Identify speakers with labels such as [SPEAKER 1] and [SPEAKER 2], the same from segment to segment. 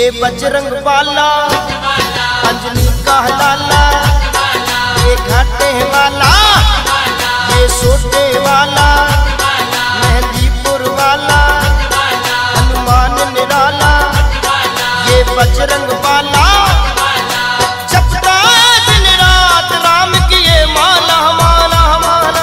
[SPEAKER 1] बजरंग बाला अंजनी का लाला, ये घाटे वाला, ये सोटे वाला, मेहंदीपुर वाला, हनुमान निराला, ये बजरंग बाला जपता दिन रात राम की ये माला माला माला।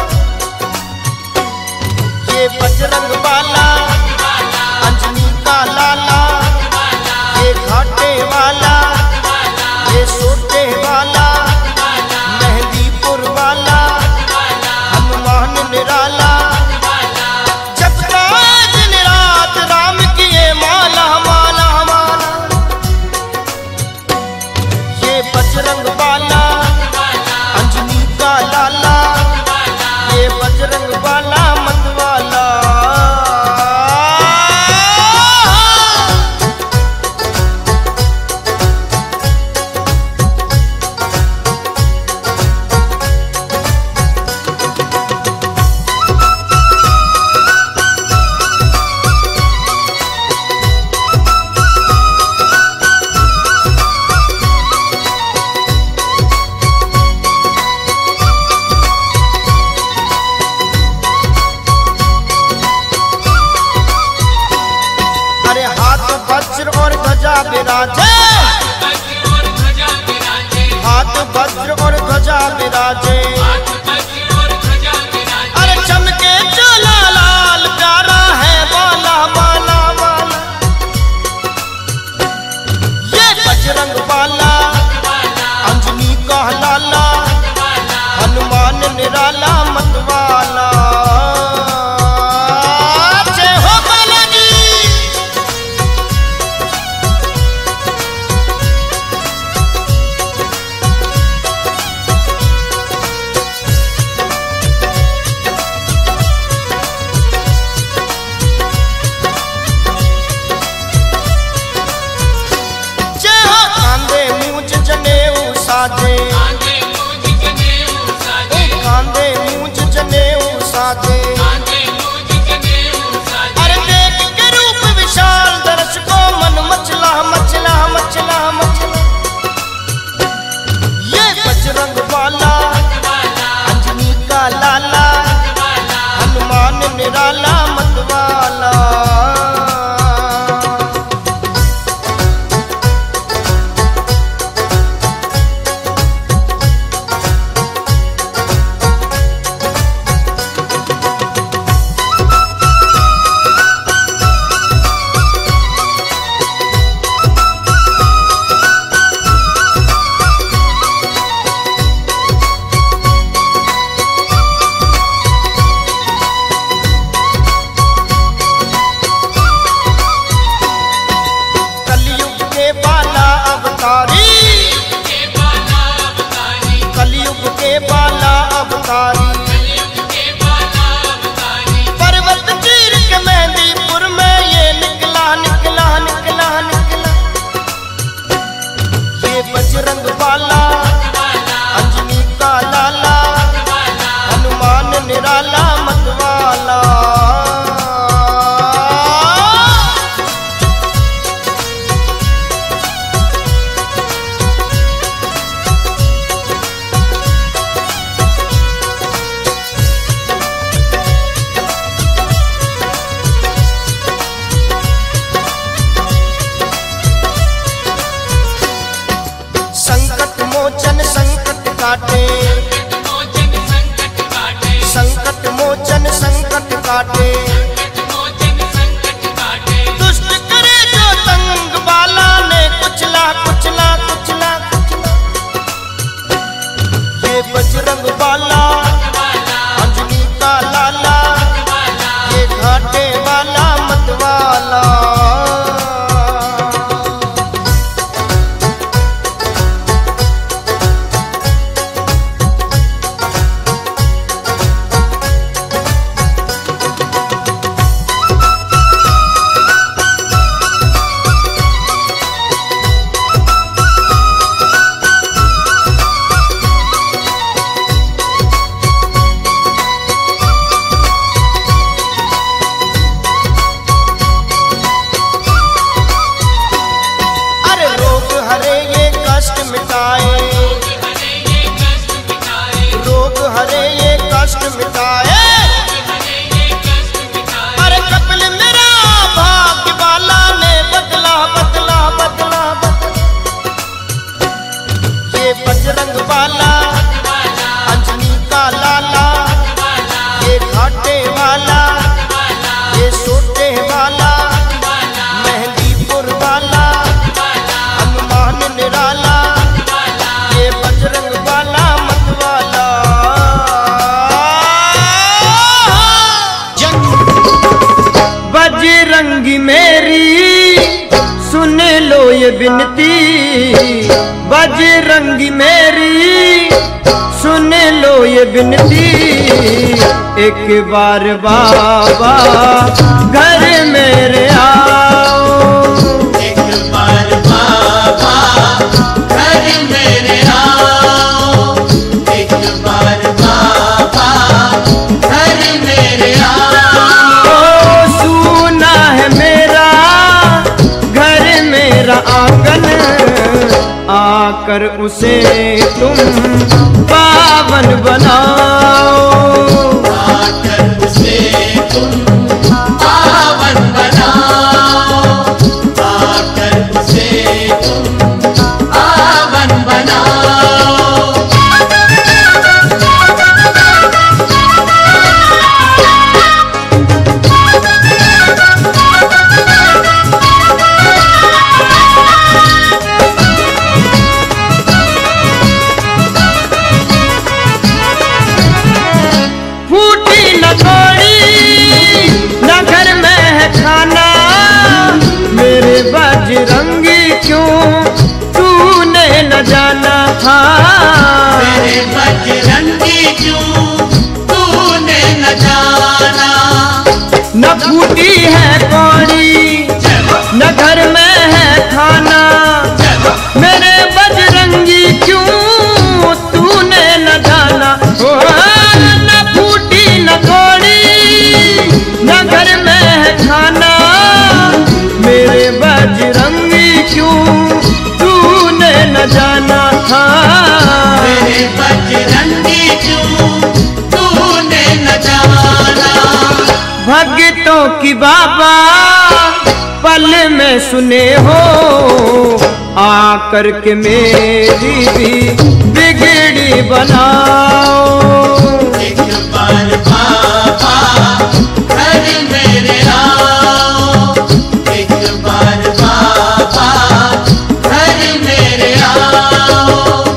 [SPEAKER 1] ये बजरंग बाला अंजनी का लाला, ये घाटे वाला, ये सोटे वाला, मेहंदीपुर वाला, हनुमान निराला, जपता दिन रात राम की ये माला माला माला। ये बजरंग बाला अंजनी का लाला, ये बजरंग बाला मतवाला। और ध्वजा विराजे, हाथ वज्र और ध्वजा विराजे, अरे चमके चला लाल प्यारा है बाला माला माला। ये बजरंग बाला अंजनी का लाला, हनुमान निराला मतवाला। साजे कांधे मूंज जनेऊ साजे, अरे देख के रूप विशाल दर्श को मन मचला मचला मचला मचला। ये बजरंग बाला अंजनी का लाला, हनुमान निराला मतवाला। कलयुग के बाला अवतारी, पर्वत चीर के मेहंदीपुर में ये निकला निकला निकला निकला। ये बजरंग बाला अंजनी का लाला, हनुमान निराला मतवाला। संकट मोचन संकट काटे, संकट मोचन संकट काटे, दुष्ट करे जो तंग बाला ने कुचला कुचला कुचला कुचला। ये बजरंग बाला अंजनी का लाला, ये घाटे वाला मतवाला। विनती, बजरंगी मेरी सुन लो ये विनती। एक बार बाबा घर मेरे आओ,
[SPEAKER 2] एक बार बाबा घर मेरे आओ, एक बार बाबा घर मेरे आओ।
[SPEAKER 1] सुना है मेरा घर मेरा आंगन, आकर उसे तुम पावन बनाओ,
[SPEAKER 2] आकर उसे तुम पावन बनाओ, आकर उसे तुम पावन बनाओ।
[SPEAKER 1] बजरंगी क्यों तूने न जाना था,
[SPEAKER 2] मेरे बजरंगी क्यों तूने न जाना।
[SPEAKER 1] न फूटी है कौड़ी न घर में है खाना, मेरे बजरंगी क्यों तूने न जाना। न फूटी न कौड़ी न घर में है खाना, मेरे बजरंगी क्यों तूने न जाना था,
[SPEAKER 2] मेरे बजरंगी क्यों तूने न जाना।
[SPEAKER 1] भक्तों की बाबा पल में सुने हो, आकर के मेरी भी बिगड़ी बनाओ।
[SPEAKER 2] एक बार बाबा घर मेरे आओ, एक बार बाबा घर मेरे आओ।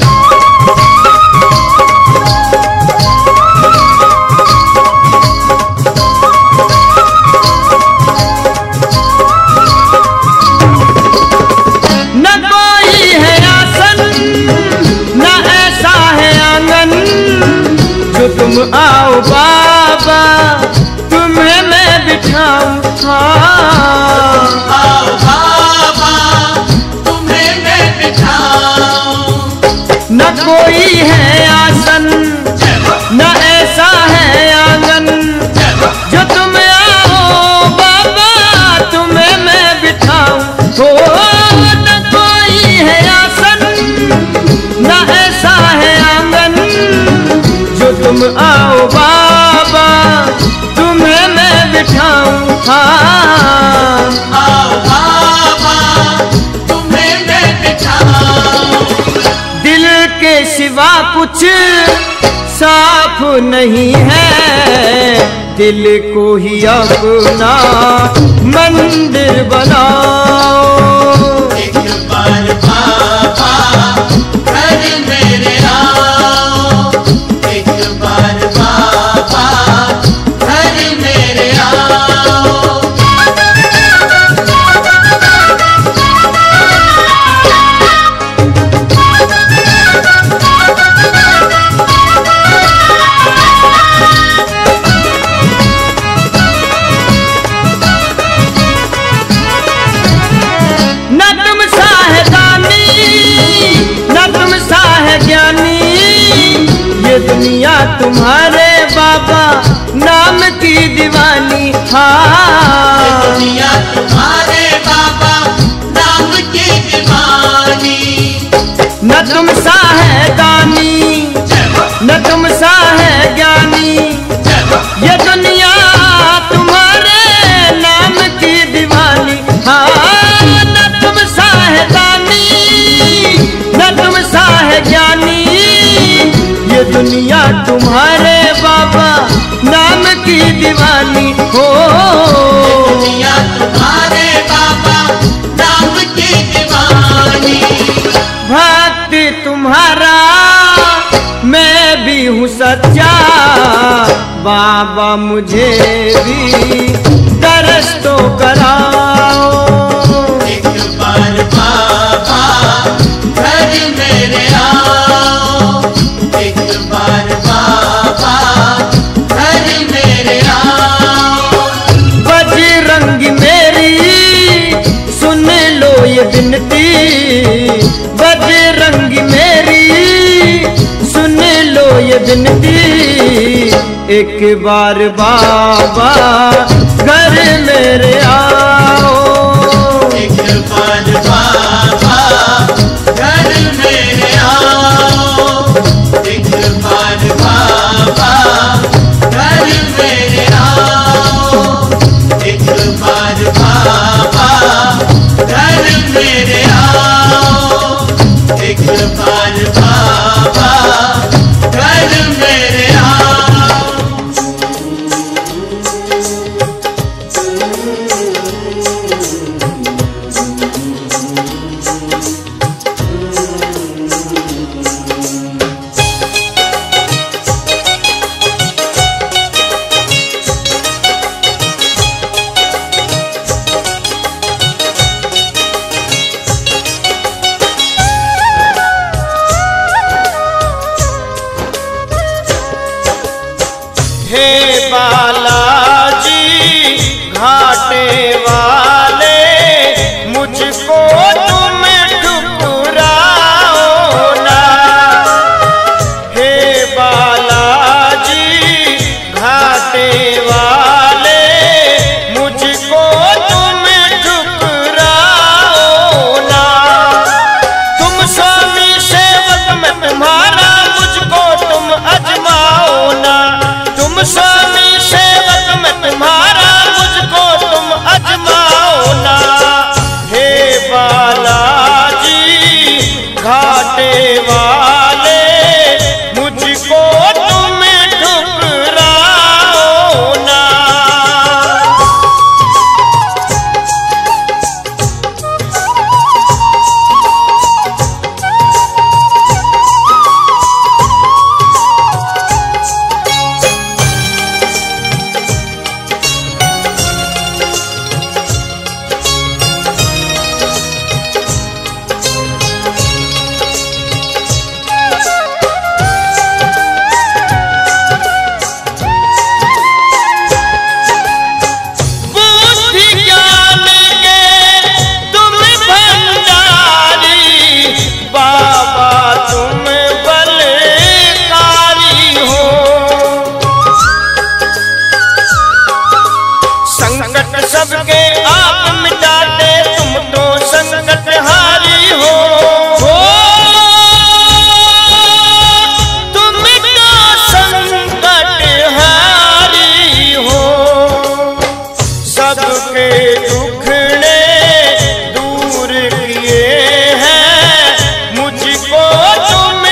[SPEAKER 1] न कोई है आसन न ऐसा है आंगन, जो तुम आओ बाबा तुम्हें मैं बिठाऊं।
[SPEAKER 2] आओ बाबा तुम्हें मैं बिठाऊं।
[SPEAKER 1] न कोई है आसन न ऐसा है आंगन, जो तुम आओ बाबा तुम्हें मैं बिठाऊं। न कोई है आसन न ऐसा है आंगन, जो तुम आओ बाबा तुम्हें मैं बिठाऊं।
[SPEAKER 2] आओ बाबा तुम्हें मैं बिठाऊं।
[SPEAKER 1] दिल के सिवा कुछ साफ नहीं है, दिल को ही अपना मंदिर बनाओ।
[SPEAKER 2] एक बार बाबा घर मेरे आओ, एक बार बाबा घर मेरे आओ।
[SPEAKER 1] दुनिया तुम्हारे बाबा नाम की दीवानी।
[SPEAKER 2] दुनिया तुम्हारे बाबा नाम की दीवानी।
[SPEAKER 1] न तुम सा है दानी न तुम सा है ज्ञानी, ये दुनिया तुम्हारे नाम की दीवानी। न तुम सा है दानी न तुम सा है ज्ञानी, ये दुनिया तुम्हारे बाबा नाम की दीवानी हो।
[SPEAKER 2] दुनिया तुम्हारे बाबा नाम की दीवानी।
[SPEAKER 1] भक्त तुम्हारा मैं भी हूँ सच्चा, बाबा मुझे भी दर्श तो कराओ।
[SPEAKER 2] एक बार बाबा
[SPEAKER 1] एक बार बाबा घर मेरे आओ,
[SPEAKER 2] एक बार बाबा घर मेरे आओ, एक बार बाबा घर मेरे आओ, एक बार बाबा घर मेरे आओ, एक बार बाबा घर मेरे आओ।
[SPEAKER 1] हे बालाजी घाटे वाले, मुझको तुम ठुकराओ ना। हे बालाजी घाटे वाले, मुझको तुम ठुकराओ ना। तुम स्वामी सेवक में तुम्हारा, मुझको तुम अजमाओ ना। तुम स्वामी सेवक में तुम्हारा, मुझको तुम अजमाओ ना। हे बालाजी घाटे वाले, मुझको तुम ठुकराओ ना। सबके आप मिटाते, तुम तो संकट हारी हो। तुम तो संकट हारी हो। सबके दुखड़े दूर किए हैं, मुझको तुम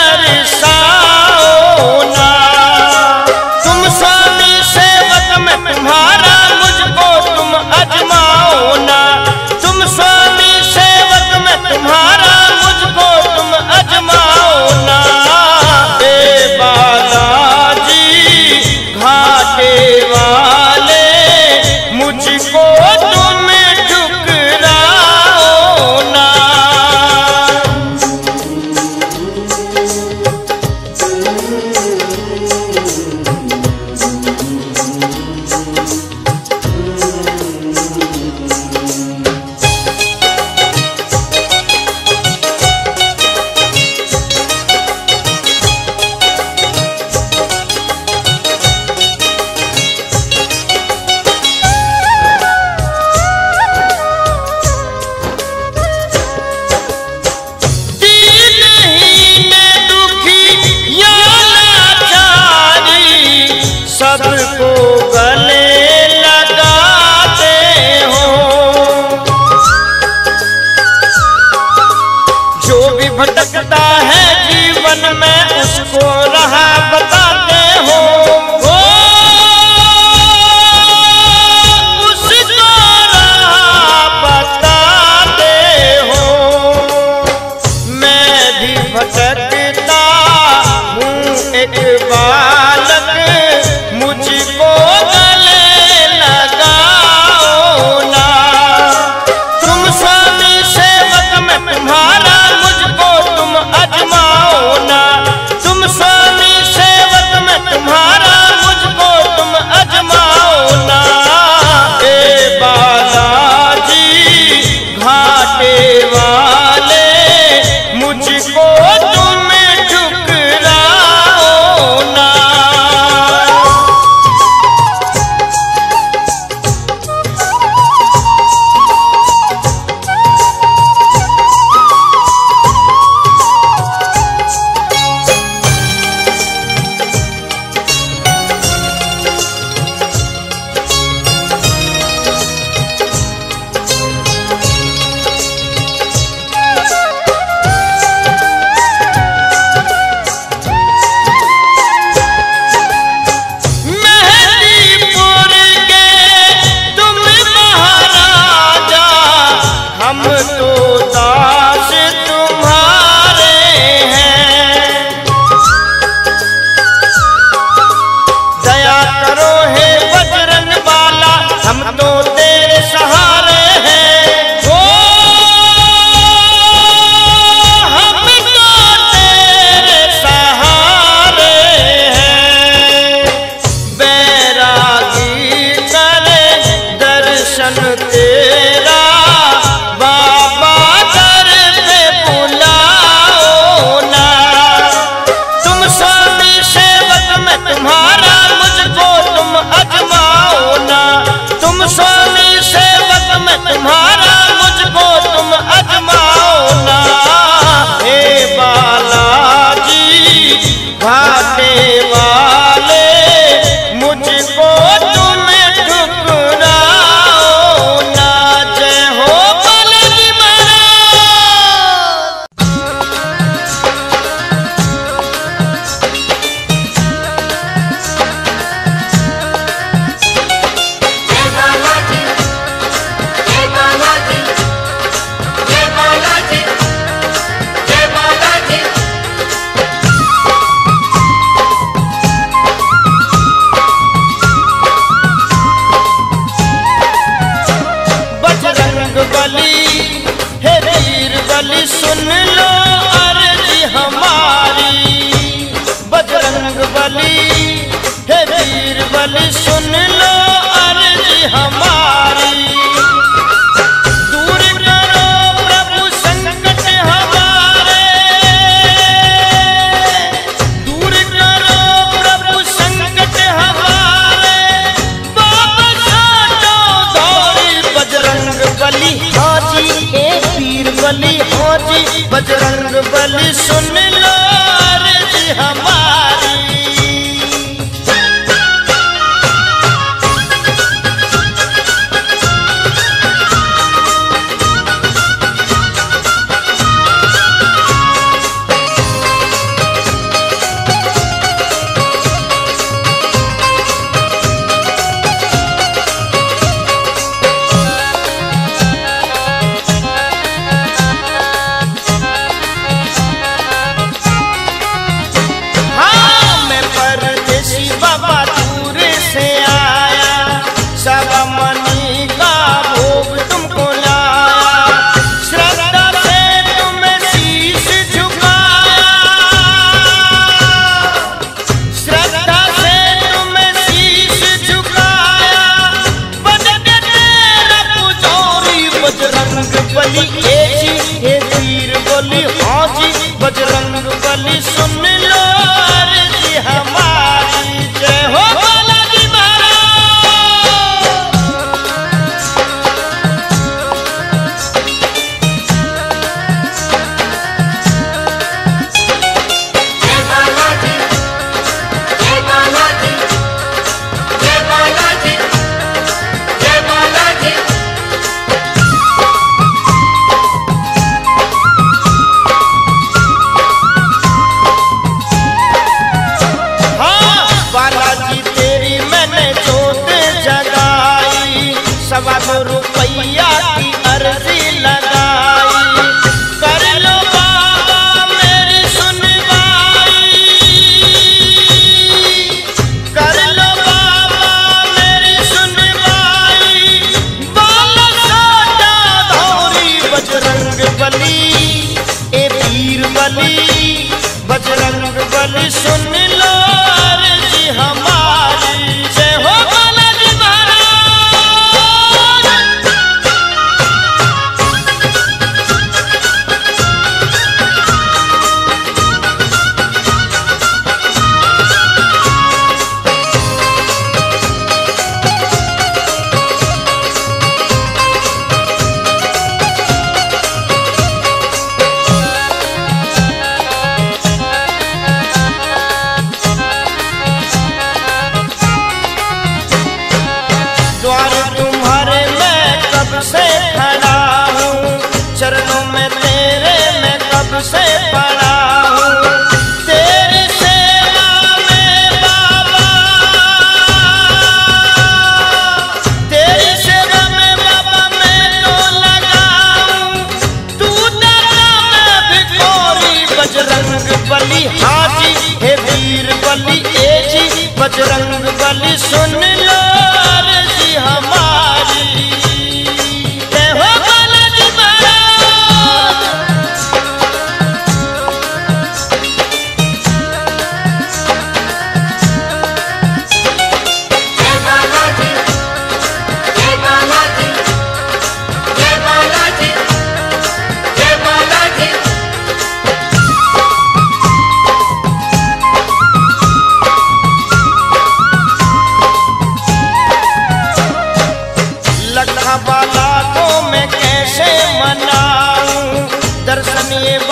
[SPEAKER 1] तरसाओ ना। तुम स्वामी सेवक में तुम्हारा, मुझको तुम अजमाओ ना। तुम स्वामी सेवक में तुम्हारा, मुझको तुम अजमाओ ना। हे बालाजी घाटे वाले, मुझको तुम ठुकराओ ना। तेरा बाबा दर पे बुलाओ ना। तुम स्वामी सेवक में तुम्हारा मुझको तुम अजमाओ ना। तुम स्वामी सेवक में तुम्हारा मुझको तुम अजमाओ ना। हे बालाजी घाटे वाले मुझको तुम ठुकराओ ना। जय हो बालाजी महाराज।
[SPEAKER 2] जय बालाजी, जय बालाजी, जय बालाजी, जय बालाजी।
[SPEAKER 1] बजरंग बली हे वीर बली सुन लो अर्जी हमारी। बजरंग बली हे वीर बली सुन लो अर्जी हमारी। दूर करो प्रभु संकट हमारे। दूर करो प्रभु संकट हमारे। बाबा साटो दौड़ी बजरंग बली हाजी ए वीर बली हाजी। बजरंग बली सुन लो अर्जी हमारी। हाँ, मैं परदेसी बाबा दूर से आया। सवा मनी का भोग तुमको लाया। श्रद्धा से तुम्हें शीश झुकाया। श्रद्धा से तुम्हें शीश झुकाया। बन के तेरा पुजारी बजरंग बली ए जी हे वीर बली हाँ जी। बजरंग बली सुन लो अर्जी हमारी। जय हो बालाजी
[SPEAKER 2] जय बालाजी, जय बालाजी, जय बालाजी, जय बालाजी।
[SPEAKER 1] हाँ, बालाजी तेरी मैंने जोत जगाई। 1.25 रुपया की अर्जी लगाई। कर लो बाबा मेरी सुनवाई। कर लो बाबा मेरी सुनवाई। बाला साटा धौरी बजरंग बली ए वीर बली। बजरंग बली सुन लो अर्जी हमारी। जय हो बालाजी महाराज। सुनिए